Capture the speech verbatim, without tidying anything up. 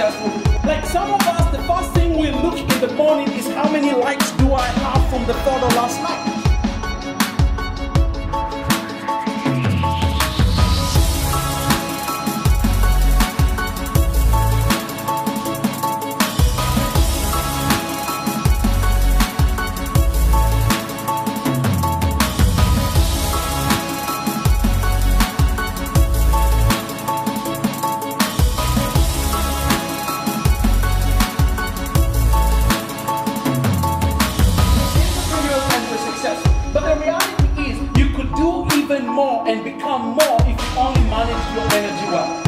successful. Like some of us, the first thing we look in the morning is how many likes do I have from the photo last night. But the reality is, you could do even more and become more if you only manage your energy well.